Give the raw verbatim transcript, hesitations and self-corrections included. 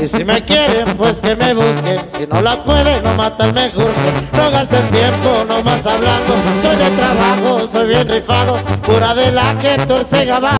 Y si me quieren, pues que me busquen. Si no las pueden, no matan mejor. No gasten tiempo, no más hablando. Soy de trabajo, soy bien rifado. Pura de la que torce gabán.